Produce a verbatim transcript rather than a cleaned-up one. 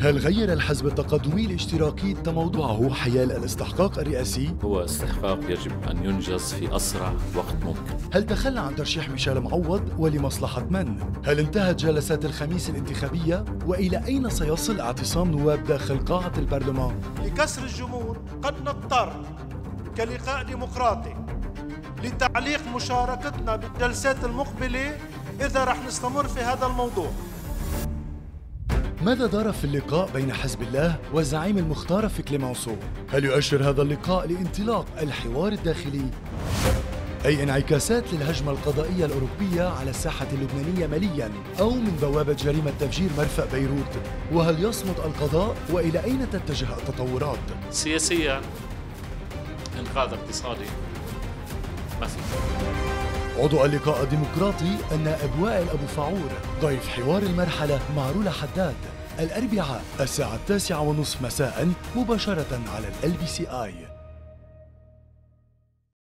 هل غير الحزب التقدمي الاشتراكي تموضعه حيال الاستحقاق الرئاسي؟ هو استحقاق يجب أن ينجز في أسرع وقت ممكن. هل تخلى عن ترشيح ميشيل معوض ولمصلحة من؟ هل انتهت جلسات الخميس الانتخابية؟ وإلى أين سيصل اعتصام نواب داخل قاعة البرلمان؟ لكسر الجمود قد نضطر كلقاء ديمقراطي لتعليق مشاركتنا بالجلسات المقبلة إذا رح نستمر في هذا الموضوع. ماذا دار في اللقاء بين حزب الله والزعيم المختار في كليمانسو؟ هل يؤشر هذا اللقاء لانطلاق الحوار الداخلي؟ أي انعكاسات للهجمة القضائية الأوروبية على الساحة اللبنانية مالياً أو من بوابة جريمة تفجير مرفأ بيروت؟ وهل يصمد القضاء وإلى أين تتجه التطورات؟ سياسياً انقاذ اقتصادي ما في. عضو اللقاء الديمقراطي النائب وائل أبو فاعور ضيف حوار المرحلة مع رولا حداد الأربعاء الساعة التاسعة ونصف مساء مباشرة على ال بي سي آي.